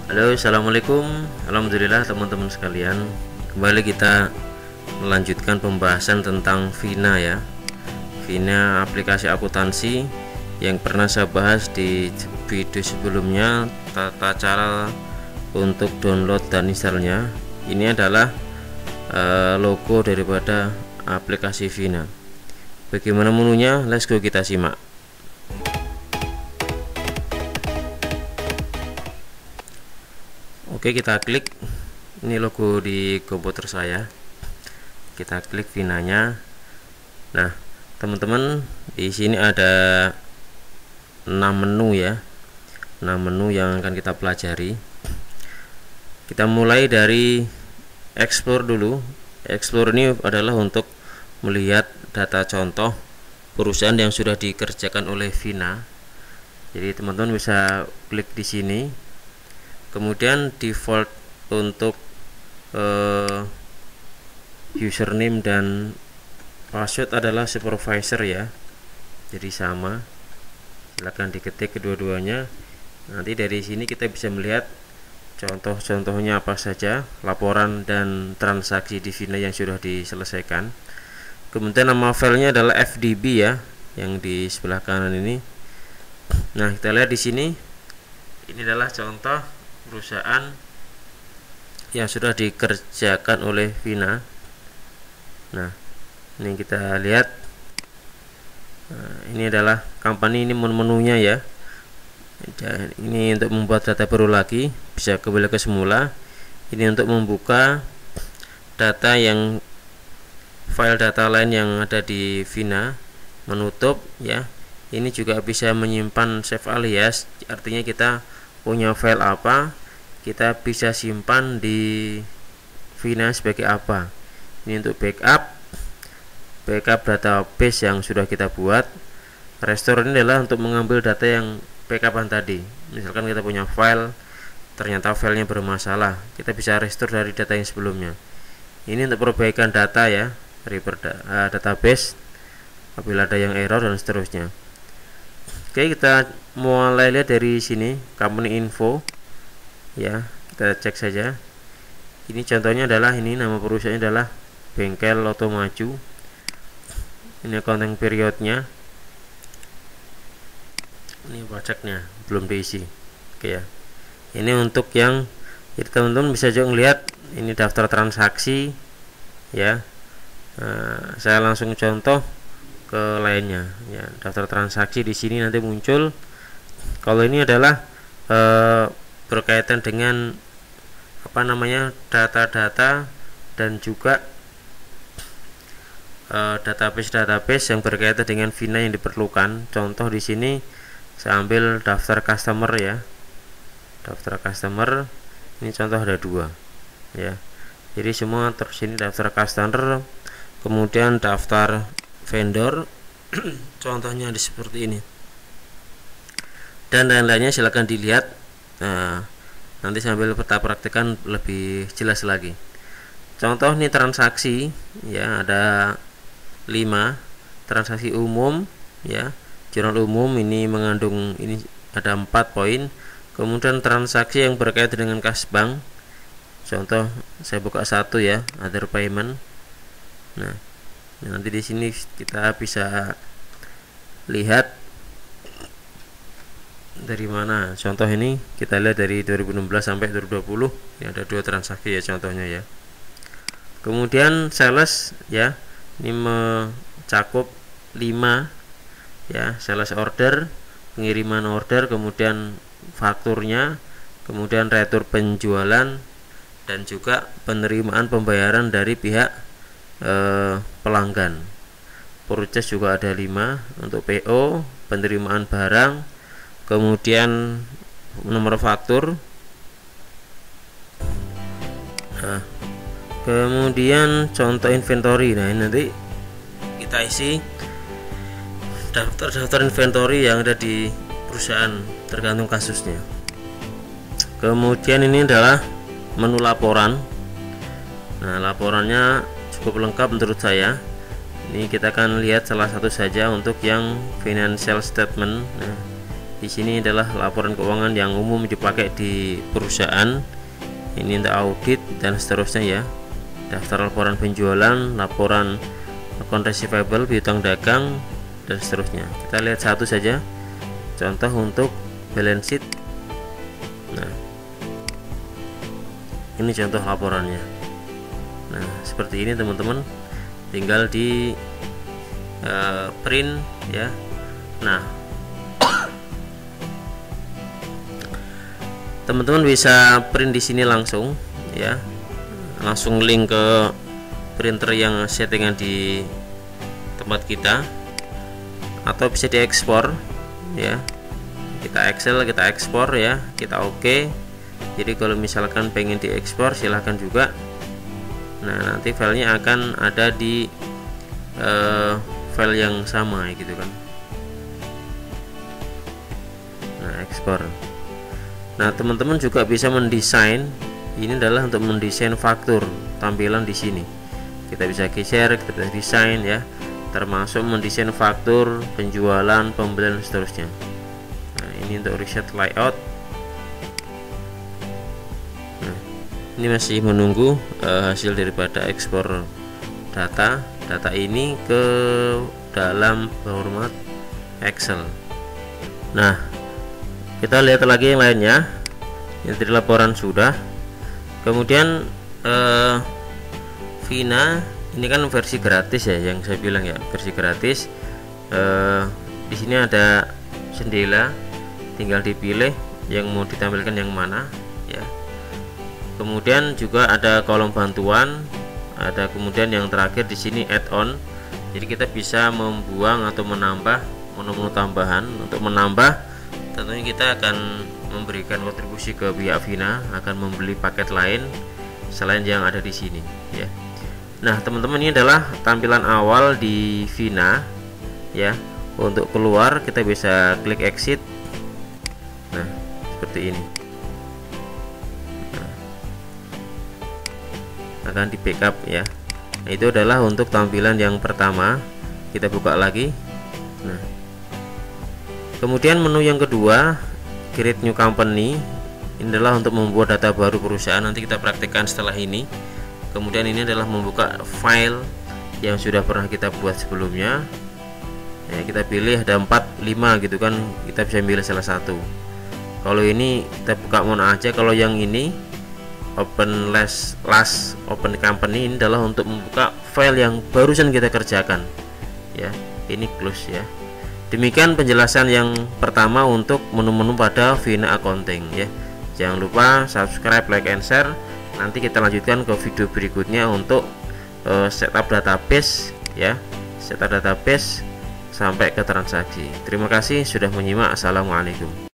Halo, assalamualaikum. Alhamdulillah teman-teman sekalian, kembali kita melanjutkan pembahasan tentang Vina ya. Vina aplikasi akuntansi yang pernah saya bahas di video sebelumnya, tata cara untuk download dan installnya. Ini adalah logo daripada aplikasi Vina. Bagaimana menunya? Let's go, kita simak. Oke, kita klik. Ini logo di komputer saya. Kita klik Vinanya. Nah, teman-teman, di sini ada 6 menu ya. 6 menu yang akan kita pelajari. Kita mulai dari Explore dulu. Explore ini adalah untuk melihat data contoh perusahaan yang sudah dikerjakan oleh Vina. Jadi teman-teman bisa klik di sini. Kemudian default untuk username dan password adalah supervisor ya, jadi sama, silahkan diketik kedua-duanya. Nanti dari sini kita bisa melihat contoh-contohnya apa saja, laporan dan transaksi di Vina yang sudah diselesaikan. Kemudian nama filenya adalah FDB ya, yang di sebelah kanan ini. Nah, kita lihat di sini, ini adalah contoh perusahaan yang sudah dikerjakan oleh Vina. Nah, ini kita lihat. Nah, ini adalah company, ini menunya ya. Ini untuk membuat data baru lagi, bisa kembali ke semula. Ini untuk membuka data yang file data lain yang ada di Vina, menutup ya. Ini juga bisa menyimpan save alias, artinya kita punya file apa, kita bisa simpan di Vina sebagai apa. Ini untuk backup database yang sudah kita buat. Restore ini adalah untuk mengambil data yang backupan tadi. Misalkan kita punya file, ternyata filenya bermasalah, kita bisa restore dari data yang sebelumnya. Ini untuk perbaikan data ya, dari database apabila ada yang error dan seterusnya. Oke, kita mulai lihat dari sini, company info ya, kita cek saja. Ini contohnya adalah, ini nama perusahaannya adalah Bengkel Loto Maju. Ini accounting periodnya, ini pajaknya belum diisi. Oke ya, ini untuk yang, jadi teman-teman bisa juga melihat ini daftar transaksi ya. Saya langsung contoh ke lainnya ya, daftar transaksi di sini nanti muncul. Kalau ini adalah berkaitan dengan apa namanya, data-data dan juga database yang berkaitan dengan Vina yang diperlukan. Contoh di sini saya ambil daftar customer ya, daftar customer. Ini contoh ada 2 ya, jadi semua terus ini daftar customer, kemudian daftar vendor contohnya di seperti ini, dan lain-lainnya silahkan dilihat. Nah, nanti sambil kita praktekkan lebih jelas lagi. Contoh nih transaksi ya, ada 5 transaksi umum ya, jurnal umum ini mengandung, ini ada 4 poin. Kemudian transaksi yang berkaitan dengan kas bank, contoh saya buka 1 ya, other payment. Nah, nanti di sini kita bisa lihat dari mana. Contoh ini kita lihat dari 2016 sampai 2020. Ini ada 2 transaksi ya contohnya ya. Kemudian sales ya, ini mencakup 5 ya, sales order, pengiriman order, kemudian fakturnya, kemudian retur penjualan, dan juga penerimaan pembayaran dari pihak pelanggan. Purchase juga ada 5 untuk PO, penerimaan barang, kemudian nomor faktur. Nah, kemudian contoh inventory. Nah, ini nanti kita isi daftar inventory yang ada di perusahaan tergantung kasusnya. Kemudian ini adalah menu laporan. Nah, laporannya cukup lengkap menurut saya. Ini kita akan lihat salah satu saja untuk yang financial statement. Nah, Di sini adalah laporan keuangan yang umum dipakai di perusahaan. Ini untuk audit dan seterusnya ya. Daftar laporan penjualan, laporan account receivable, piutang dagang dan seterusnya. Kita lihat satu saja. Contoh untuk balance sheet. Nah, ini contoh laporannya. Nah, seperti ini teman-teman, tinggal di print ya. Nah, teman-teman bisa print di sini langsung ya, langsung link ke printer yang settingan di tempat kita, atau bisa diekspor ya. Kita Excel, kita ekspor ya, kita oke. Jadi kalau misalkan pengen diekspor silahkan juga. Nah, nanti filenya akan ada di file yang sama gitu kan. Nah, ekspor. Nah, teman-teman juga bisa mendesain. Ini adalah untuk mendesain faktur tampilan di sini. Kita bisa geser, kita bisa desain ya, termasuk mendesain faktur, penjualan, pembelian, seterusnya. Nah, ini untuk reset layout. Nah, ini masih menunggu hasil daripada ekspor data ini ke dalam format Excel. Nah, kita lihat lagi yang lainnya. Ini dari laporan sudah. Kemudian Vina ini kan versi gratis ya, yang saya bilang ya, versi gratis. Di sini ada jendela, tinggal dipilih yang mau ditampilkan yang mana ya. Kemudian juga ada kolom bantuan, ada kemudian yang terakhir di sini add-on. Jadi kita bisa membuang atau menambah menu-menu tambahan. Untuk menambah, tentunya kita akan memberikan kontribusi ke pihak Vina, akan membeli paket lain selain yang ada di sini ya. Nah, teman-teman, ini adalah tampilan awal di Vina ya. Untuk keluar kita bisa klik exit. Nah, seperti ini. Nah, akan di backup ya. Nah, itu adalah untuk tampilan yang pertama. Kita buka lagi. Nah, kemudian menu yang kedua, create new company. Ini adalah untuk membuat data baru perusahaan. Nanti kita praktekkan setelah ini. Kemudian ini adalah membuka file yang sudah pernah kita buat sebelumnya ya. Kita pilih ada 4, 5 gitu kan, kita bisa pilih salah satu. Kalau ini kita buka mana aja. Kalau yang ini open last open company, ini adalah untuk membuka file yang barusan kita kerjakan ya. Ini close ya. Demikian penjelasan yang pertama untuk menu-menu pada Vina Accounting ya. Jangan lupa subscribe, like, and share. Nanti kita lanjutkan ke video berikutnya untuk setup database ya, setup database sampai ke transaksi. Terima kasih sudah menyimak. Assalamualaikum.